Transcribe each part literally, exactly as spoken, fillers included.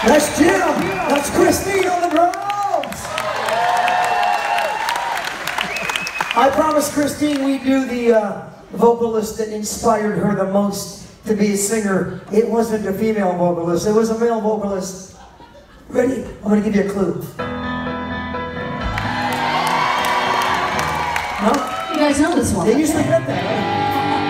That's Jim. That's Christine on the drums. I promised Christine we'd do the uh, vocalist that inspired her the most to be a singer. It wasn't a female vocalist, it was a male vocalist. Ready? I'm going to give you a clue. No? You guys know this one. They usually get that, right?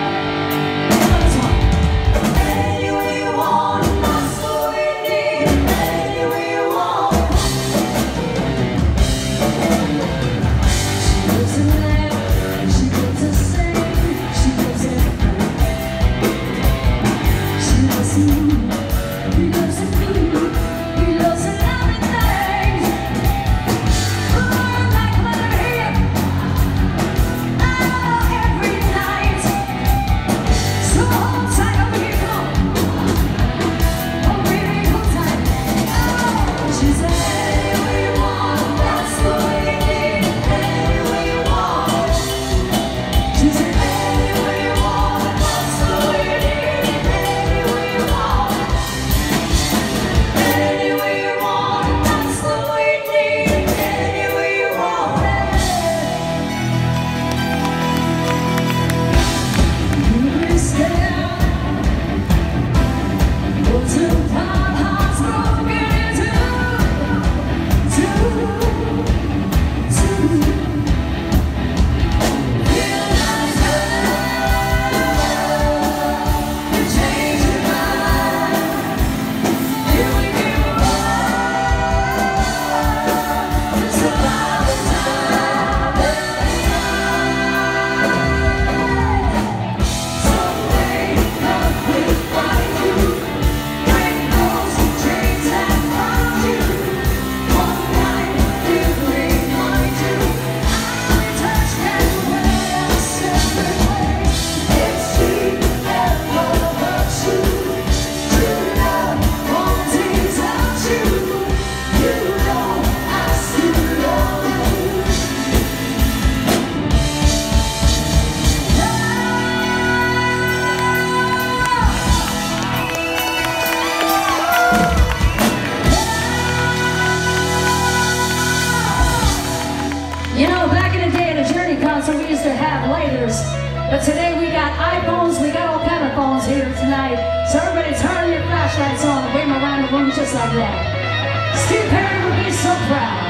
But today we got iPhones, we got all kind of phones here tonight. So everybody turn your flashlights on and wave them around the room just like that. Steve Perry would be so proud.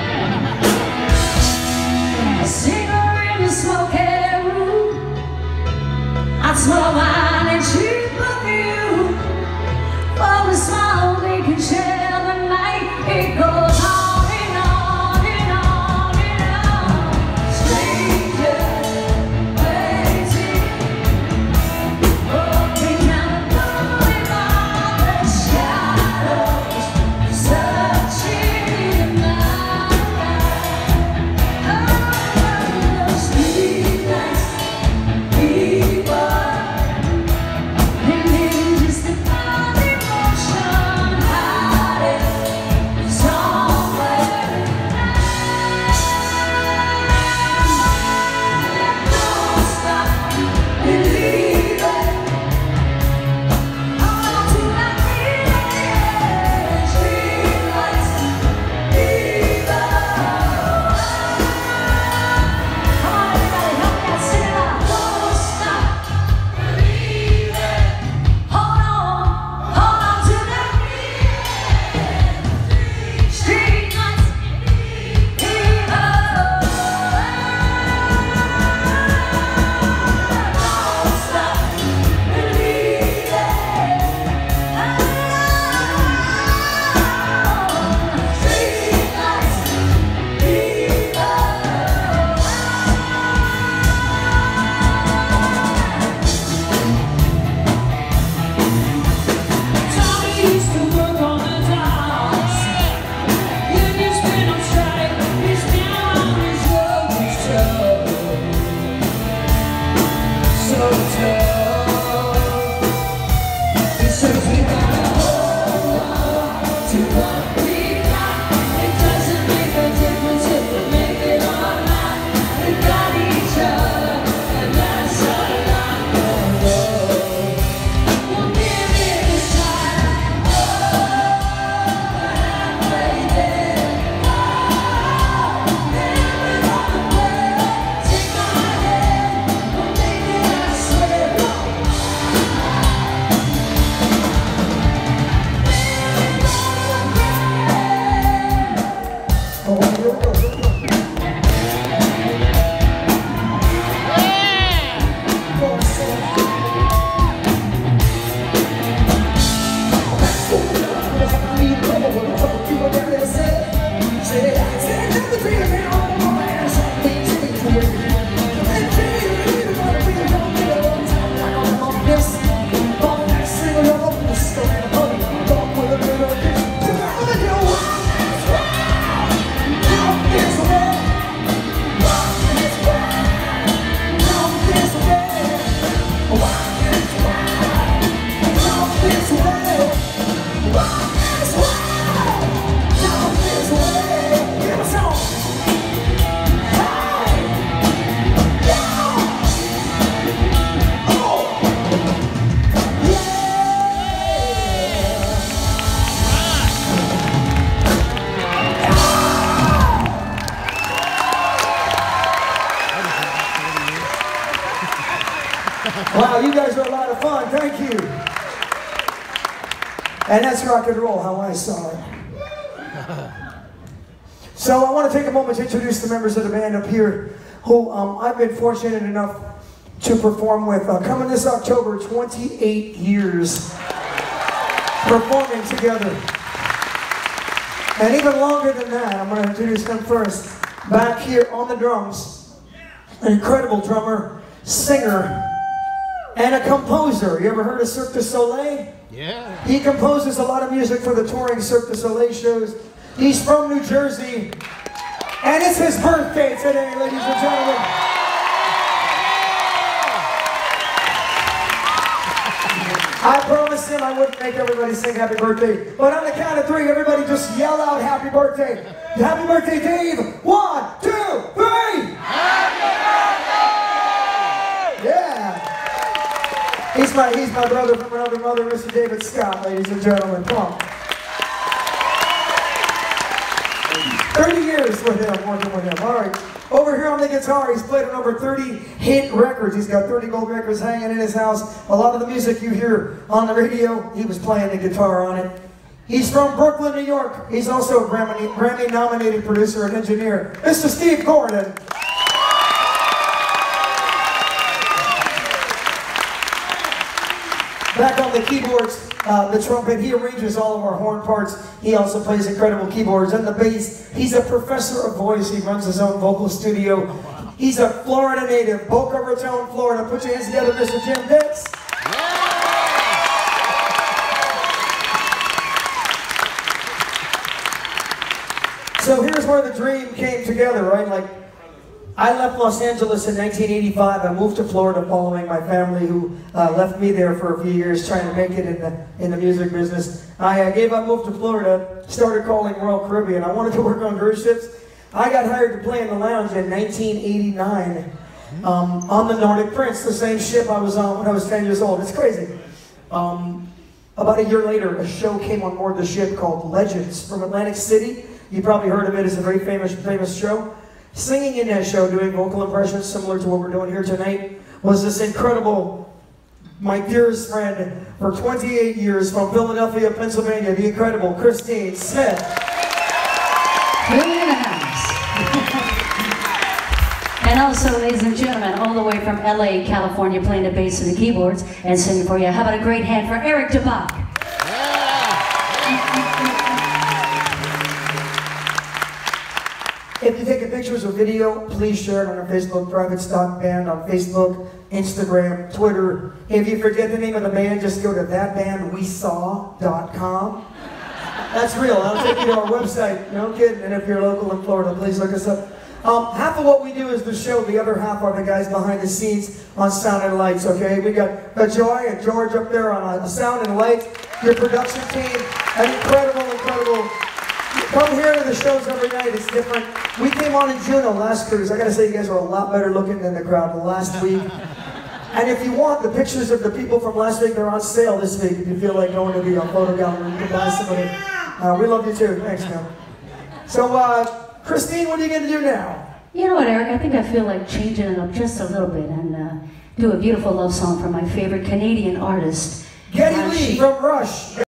A singer in the smoky room, I'd smell wine and cheap perfume. For the smile they can share the night, it goes on and on and on and on. Strangers Walk this way, down this way. Give us all. Hey, yeah. Oh, yeah. Wow, you guys are a lot of fun. Thank you. And that's rock and roll, how I saw it. So I want to take a moment to introduce the members of the band up here, who um, I've been fortunate enough to perform with. Uh, coming this October, twenty-eight years performing together. And even longer than that, I'm going to introduce them first. Back here on the drums, an incredible drummer, singer, and a composer. You ever heard of Cirque du Soleil? Yeah. He composes a lot of music for the touring Cirque du Soleil shows. He's from New Jersey. And it's his birthday today, ladies and gentlemen. I promised him I wouldn't make everybody sing happy birthday. But on the count of three, everybody just yell out happy birthday. Happy birthday, Dave. One, two, three. Happy birthday! Yeah. He's my, he's my brother from another mother, Mister David Scott, ladies and gentlemen. Come on. thirty years with him, working with him. All right. Over here on the guitar, he's played on over thirty hit records. He's got thirty gold records hanging in his house. A lot of the music you hear on the radio, he was playing the guitar on it. He's from Brooklyn, New York. He's also a Grammy, Grammy-nominated producer and engineer, Mister Steve Gordon. Back on the keyboards, uh, the trumpet, he arranges all of our horn parts. He also plays incredible keyboards. And the bass, he's a professor of voice. He runs his own vocal studio. He's a Florida native, Boca Raton, Florida. Put your hands together, Mister Jim Dix. So here's where the dream came together, right? Like, I left Los Angeles in nineteen eighty-five. I moved to Florida following my family, who uh, left me there for a few years trying to make it in the, in the music business. I uh, gave up, moved to Florida, started calling Royal Caribbean. I wanted to work on cruise ships. I got hired to play in the lounge in nineteen eighty-nine um, on the Nordic Prince, the same ship I was on when I was ten years old. It's crazy. Um, about a year later, a show came on board the ship called Legends from Atlantic City. You probably heard of it. It's a very famous, famous show. Singing in that show, doing vocal impressions similar to what we're doing here tonight, was this incredible, my dearest friend for twenty-eight years from Philadelphia, Pennsylvania, the incredible Christine Smith. Really in the house. And also, ladies and gentlemen, all the way from L A, California, playing the bass and the keyboards and singing for you. How about a great hand for Eric DeBach? If you take pictures or video, please share it on our Facebook, Private Stock Band on Facebook, Instagram, Twitter. If you forget the name of the band, just go to that band we saw dot com. That's real. I'll take you to our website. No kidding. And if you're local in Florida, please look us up. Um, half of what we do is the show. The other half are the guys behind the scenes on sound and lights, okay? We got uh, Joy and George up there on uh, sound and lights. Your production team, an incredible, incredible... Come here to the shows every night. It's different. We came on in Juneau last cruise. I gotta say, you guys are a lot better looking than the crowd last week. And if you want, the pictures of the people from last week, they're on sale this week. If you feel like going to the uh, photo gallery, you can buy somebody. Uh, we love you too. Thanks, man. So, uh, Christine, what are you going to do now? You know what, Eric? I think I feel like changing it up just a little bit and uh, do a beautiful love song from my favorite Canadian artist, Geddy Lee from Rush.